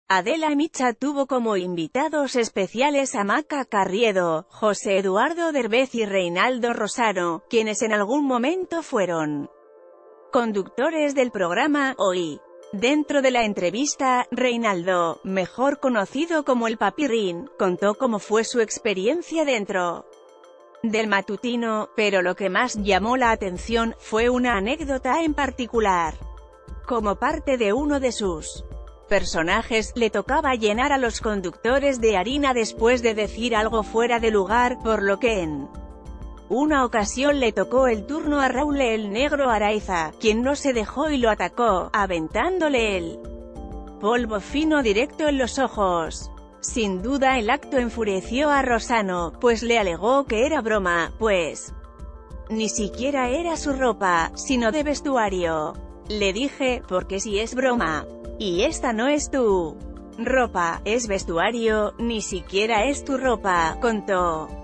Adela Micha tuvo como invitados especiales a Maca Carriedo, José Eduardo Derbez y Reinaldo Rosano, quienes en algún momento fueron conductores del programa Hoy. Dentro de la entrevista, Reinaldo, mejor conocido como el Papirrín, contó cómo fue su experiencia dentro del matutino, pero lo que más llamó la atención fue una anécdota en particular. Como parte de uno de sus personajes, le tocaba llenar a los conductores de harina después de decir algo fuera de lugar, por lo que en una ocasión le tocó el turno a Raúl el Negro Araiza, quien no se dejó y lo atacó, aventándole el polvo fino directo en los ojos. Sin duda el acto enfureció a Rosano, pues le alegó que era broma, pues ni siquiera era su ropa, sino de vestuario. Le dije, porque si es broma, y esta no es tu ropa, es vestuario, ni siquiera es tu ropa, contó.